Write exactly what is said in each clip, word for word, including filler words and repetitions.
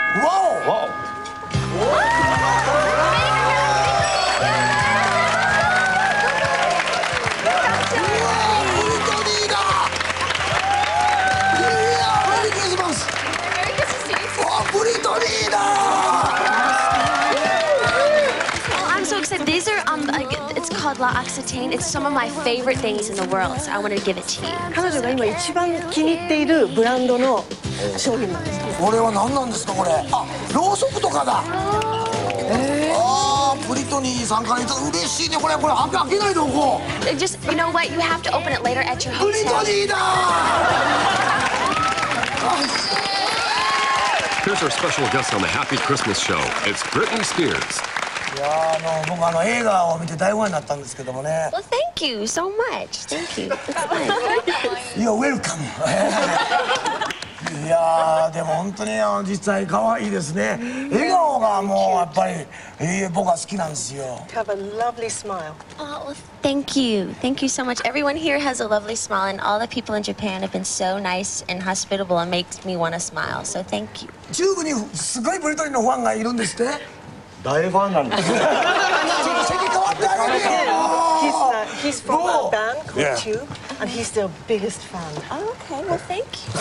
와우! 와우. 브리토니다! 이야, 메리 크리스마스! 와, 브리토니다! I'm so excited. These are um, like, it's called La Occitane. It's some of my favorite things in the world. So I wanted to give it to you. 彼女が今一番気に入っているブランドの商品なんです。 これは何なんですかこれ？あ、ろうそくとかだ。えー、ああ、ブリトニーさんから言ったら嬉しいねこれこれ開け開けないでおこう。 Just, you know what? You have to open it later at your ブリト hotel. ニーだ。 Here's our special guest on the Happy Christmas Show. It's Britney Spears. いやあの僕あの映画を見て大ファンになったんですけどもね。 Well, thank you so much. Thank you. It's fun. You're welcome. いやーでも本当にあの実際可愛いですね。笑顔がもうやっぱり、えー、僕は好きなんですよ。 Have a lovely smile. Oh, well, thank you. Thank you so much. Everyone here has a lovely smile, and all the people in Japan have been so nice and hospitable and makes me want to smile. So thank you. 中部にすごいブリトニーのファンがいるんですって。 大ファンなんですよ。 ちょっと席変わってあげてよ。 He's, uh, he's from Oh. a band called Yeah. Tube, and he's their biggest fan. Oh, okay. Well, thank you.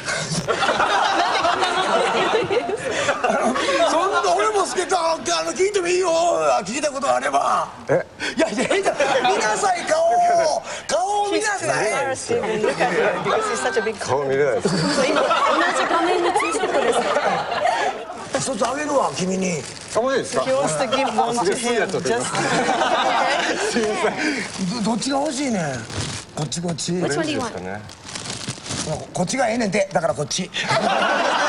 そんな俺も好きかあの聞いてもいいよ。聞きたいことがあれば。 え、 いやいやいや見なさい顔を顔を見 He's な too さい。 embarrassed to even look at her because he's such a big 顔見れないです。 今同じ画面にツーショットです。 一つあげるわ君に。 かわいいですか。 He wants to give one す to げえすぐや him. っちゃってます Just すいません。 どどっちが欲しいねん。こっちこっち。 Which one do you です want? かね。 こっちがええねんてだからこっち。